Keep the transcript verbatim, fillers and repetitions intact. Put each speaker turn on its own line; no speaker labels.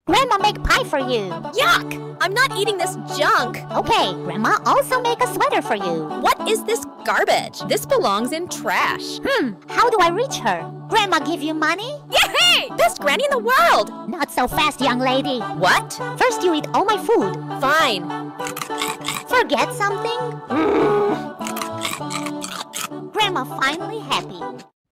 Grandma make pie for you.
Yuck! I'm not eating this junk.
Okay, Grandma also make a sweater for you.
What is this garbage? This belongs in trash.
Hmm, how do I reach her? Grandma give you money?
Yay! Best granny in the world!
Not so fast, young lady.
What?
First you eat all my food.
Fine.
Forget something? Grandma finally happy.